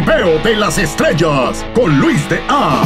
Jaripeo de las Estrellas con Luis de A.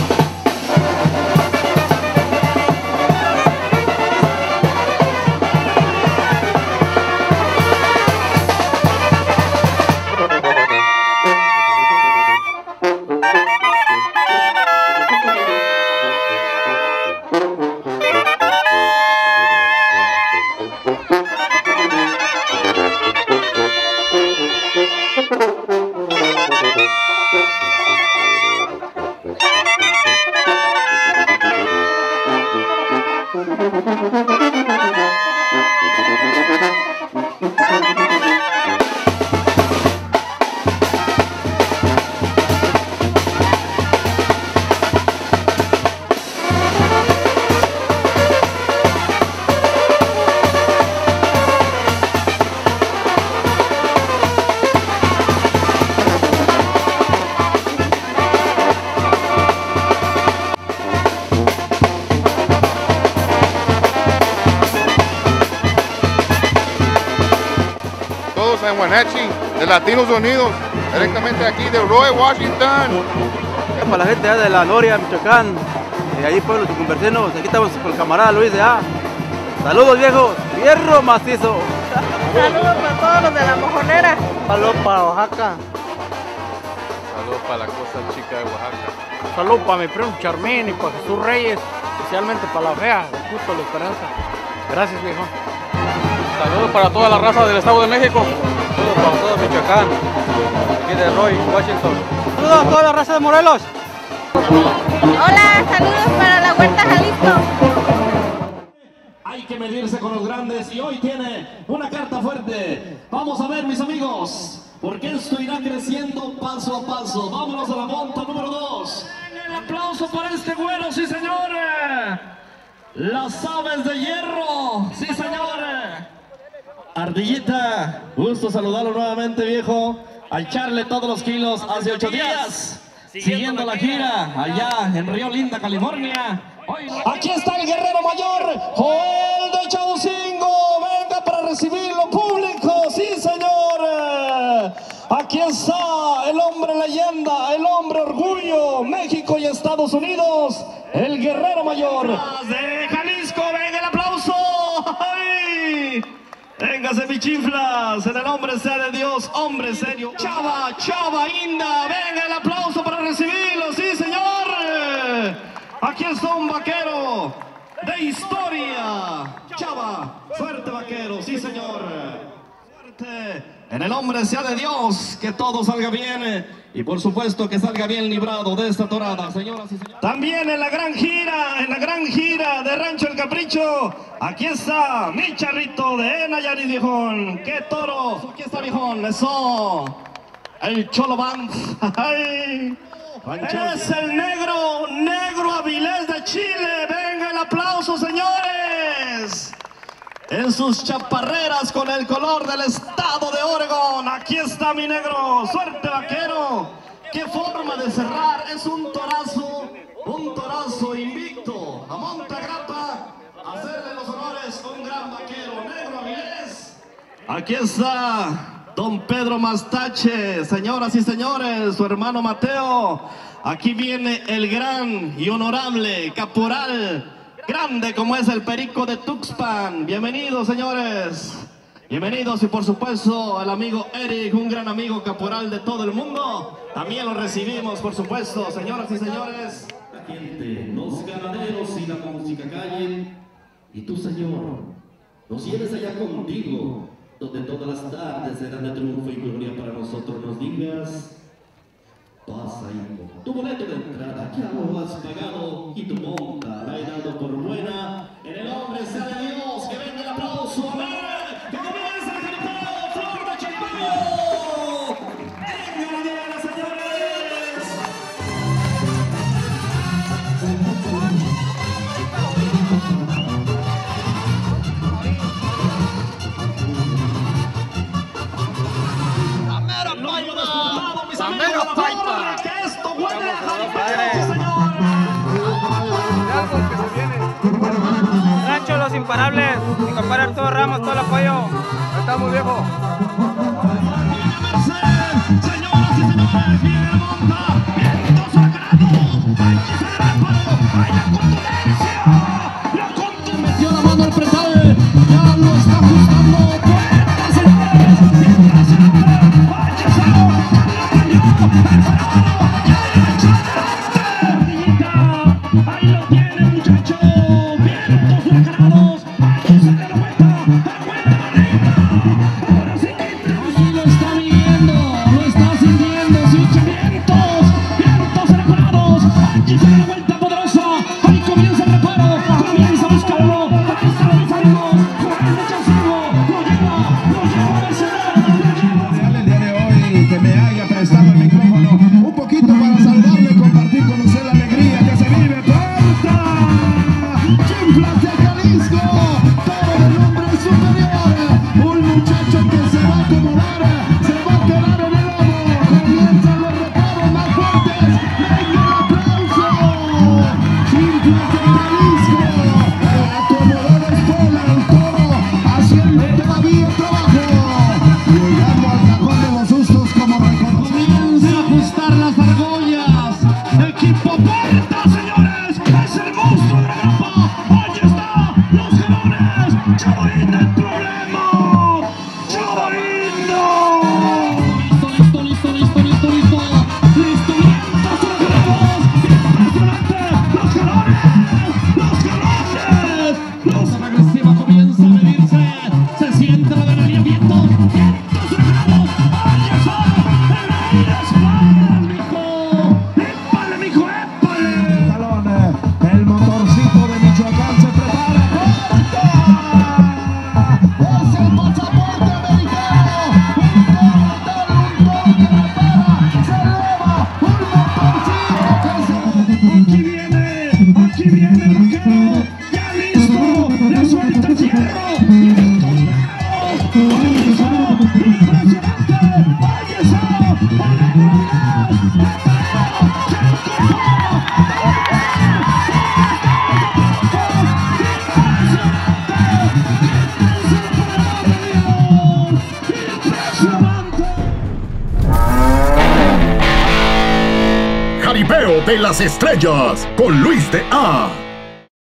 En Wenatchee, de Latinos Unidos, directamente aquí de Roy, Washington. Para la gente de la Noria, Michoacán, de ahí pueblos y conversenos, aquí estamos con el camarada Luis de A. Saludos viejos, hierro macizo. Saludos para todos los de la Mojonera. Saludos para Oaxaca. Saludos para la Costa Chica de Oaxaca. Saludos para mi primo Charmín y para Jesús Reyes, especialmente para la fea, justo la Esperanza. Gracias viejo. Saludos para toda la raza del Estado de México. Saludos para todo Michoacán. Aquí de Roy, Washington. Saludos a toda la raza de Morelos. Hola, saludos para la Huerta Jalisco. Hay que medirse con los grandes y hoy tiene una carta fuerte. Vamos a ver, mis amigos, porque esto irá creciendo paso a paso. Vámonos a la monta número 2. El aplauso para este güero, sí señores. Las aves de hierro, sí señores. Ardillita, gusto saludarlo nuevamente, viejo. A echarle todos los kilos hace 8 días. Siguiendo la gira allá en Río Linda, California. Aquí está el guerrero mayor, Joel de Chaucingo. Venga para recibirlo, público, sí señor. Aquí está el hombre leyenda, el hombre orgullo, México y Estados Unidos, el guerrero mayor de Jalisco. Venga el aplauso. ¡Ay! Véngase mi chiflas, en el nombre sea de Dios, hombre serio. Chava, Chava, Inda, venga el aplauso para recibirlo, sí señor. Aquí está un vaquero de historia. Chava, fuerte vaquero, sí señor. Fuerte, en el nombre sea de Dios, que todo salga bien. Y por supuesto que salga bien librado de esta torada, señoras y señores. También en la gran gira de Rancho El Capricho, aquí está mi charrito de Nayarit, viejón. ¡Qué toros! Aquí está, viejón, eso. El Cholo Band. ¡Ay! Es el negro Avilés de Chile. Venga el aplauso, señores. En sus chaparreras con el color del estado de Oregón. Aquí está mi negro. Suerte vaquero. Qué forma de cerrar. Es un torazo invicto. A Montagrappa, hacerle los honores a un gran vaquero. Negro Avilés. Aquí está don Pedro Mastache. Señoras y señores, su hermano Mateo. Aquí viene el gran y honorable caporal, grande como es el Perico de Tuxpan. Bienvenidos, señores. Bienvenidos, y por supuesto al amigo Eric, un gran amigo caporal de todo el mundo. También lo recibimos, por supuesto, señoras y señores. La gente, los ganaderos y la música callen. Y tú, Señor, nos lleves allá contigo, donde todas las tardes serán de triunfo y gloria para nosotros. Nos digas: pasa, hijo, tu boleto de entrada ya lo has pagado y tu monta la he dado por buena. En el nombre sea de Dios, que venga el aplauso. A ver, que comience el jaripeo, flor de chipeo. Venga la diana, señores. Rancho Los Imparables, mi compadre Arturo Ramos, todo el apoyo. Ahí estamos, viejo. Señoras y señores, bien hermoso. Ahora sí que lo está viviendo, lo está sintiendo. Se oyen vientos enamorados. Allí se da la vuelta poderosa. Ahí comienza el reparo, comienza a buscarlo. Ahí están mis amigos, por el rechazado. Lo lleva a vencedor. El día de hoy que me haya prestado el micrófono un poquito para saludarle y compartir con usted la alegría que se vive. ¡Puerta! ¡Chimplas de Jalisco! Todo de nombre superior. Un muchacho que se va a acomodar, se va a quedar en el lomo. Comienzan los reparos más fuertes. ¡Venga el aplauso! ¡Chimplas de Jalisco! Acomodadores Pola, el toro, haciendo todavía trabajo. Llegando al cajón de los sustos como recordó. Comienza a ajustar las argollas. Equipo Puerta, señores. Es el monstruo de la grapa. Ahí está. Los jalones. Chavaín el problema. Chavaín no. Listo. Listo, vientos huracanos. Impresionante. Los jalones. Los agresiva comienza a medirse. Se siente la adrenalina. Vientos huracanos. Ahí está. El aire es mijo. ¡Épale! Talón, el motorcito de Michoacán se prepara. ¡Puerta! Es el pasaporte americano. Un toro que repara. Se eleva un motorcito que se... Aquí viene el vaquero. Ya listo. Le suelta el hierro. Ahí está. Impresionante. Ahí está. Jaripeo de las Estrellas con Luis de A.